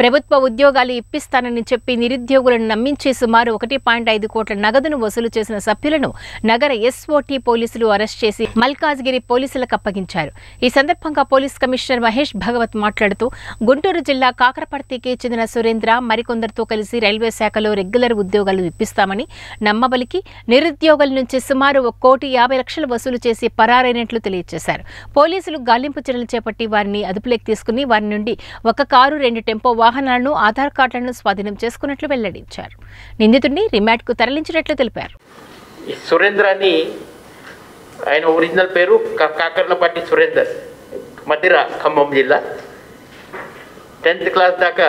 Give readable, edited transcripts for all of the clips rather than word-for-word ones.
ప్రభుత్వ ఉద్యోగాలు ఇప్పిస్తానని చెప్పి నిరుద్యోగులను నమ్మించి సుమారు 1.5 కోట్ల నగదును వసూలు చేసిన సభ్యులను నగర ఎస్ఓటీ పోలీసులు అరెస్ట్ చేసి మల్కాజ్గిరి పోలీసులకు అప్పగించారు. ఈ సందర్భంగా పోలీస్ కమిషనర్ మహేష్ భగవత్ మాట్లాడుతూ గుంటూరు జిల్లా కాకరపర్తికి చెందిన సురేంద్ర మరికొందరితో కలిసి రైల్వే శాఖలో రెగ్యులర్ ఉద్యోగాలు ఇప్పిస్తామని నమ్మబలికి నిరుద్యోగుల నుంచి సుమారు 1,50,00,000 వసూలు చేసి పరారైనట్లు తెలియజేశారు. పోలీసులు గాలింపు చర్యలు చేపట్టి వారిని అదుపులోకి తీసుకుని వారి నుండి ఒక కారు, 2 టెంపో వాహనాలను, ఆధార్ కార్డులను స్వాధీనం చేసుకున్నట్లు వెల్లడించారు. నిందితుడిని రిమాండ్కు తరలించినట్లు తెలిపారు. సురేంద్రని ఆయన ఒరిజినల్ పేరు కాకర్లపట్టి సురేందర్, మధిర, ఖమ్మం జిల్లా. 10th క్లాస్ దాకా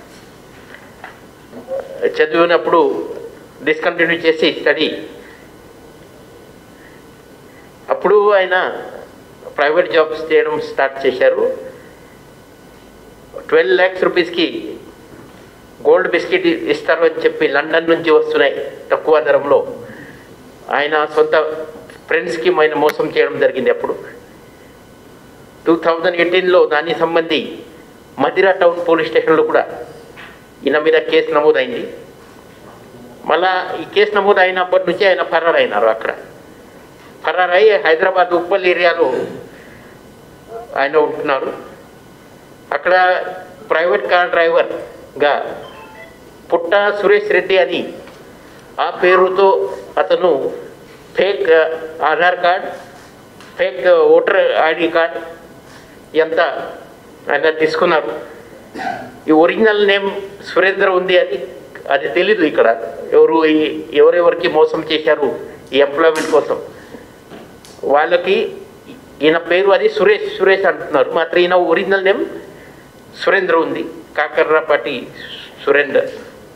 చదివినప్పుడు డిస్కంటిన్యూ చేసి స్టడీ. అప్పుడు ఆయన ప్రైవేట్ జాబ్స్ చేయడం స్టార్ట్ చేశారు. 12 lakhs రూపీస్కి గోల్డ్ బిస్కెట్ ఇస్తారు అని చెప్పి లండన్ నుంచి వస్తున్నాయి తక్కువ ధరంలో. ఆయన సొంత ఫ్రెండ్స్కి ఆయన మోసం చేయడం జరిగింది. అప్పుడు 2018లో దాని సంబంధి మధిర టౌన్ పోలీస్ స్టేషన్లో కూడా ఈయన మీద కేసు నమోదైంది. మళ్ళా ఈ కేసు నమోదు అయినప్పటి నుంచి ఆయన ఫరారైనారు. అక్కడ ఫరారై హైదరాబాద్ ఉప్పల్ ఏరియాలో ఆయన ఉంటున్నారు. అక్కడ ప్రైవేట్ కార్ డ్రైవర్గా పుట్ట సురేష్ రెడ్డి అని ఆ పేరుతో అతను fake Aadhaar card, fake voter ID card ఎంత ఆయన తీసుకున్నారు. ఈ ఒరిజినల్ నేమ్ సురేంద్ర ఉంది అది తెలీదు. ఇక్కడ ఎవరెవరికి మోసం చేశారు ఈ ఎంప్లాయ్మెంట్ కోసం వాళ్ళకి ఈయన పేరు అది సురేష్ అంటున్నారు. మాత్రం ఈయన ఒరిజినల్ నేమ్ సురేంద్ర ఉంది, కాకర్లపట్టి సురేందర్.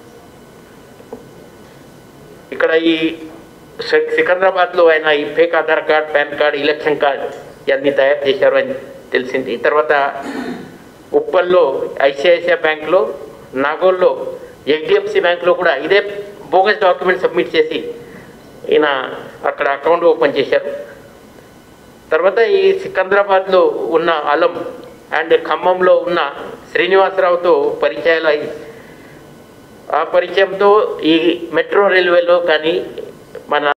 ఇక్కడ ఈ సికింద్రాబాద్లో ఆయన ఈ fake Aadhaar card, PAN card, election card ఇవన్నీ తయారు చేశారు అని తెలిసింది. తర్వాత ఉప్పల్లో ఐసిఐసిఐ బ్యాంక్లో, నాగోల్లో HDFC బ్యాంక్లో కూడా ఇదే బోగస్ డాక్యుమెంట్ సబ్మిట్ చేసి ఈయన అక్కడ అకౌంట్ ఓపెన్ చేశారు. తర్వాత ఈ సికింద్రాబాద్లో ఉన్న అలం అండ్ ఖమ్మంలో ఉన్న శ్రీనివాసరావుతో పరిచయాలు అయ్యి ఆ పరిచయంతో ఈ మెట్రో రైల్వేలో కానీ మన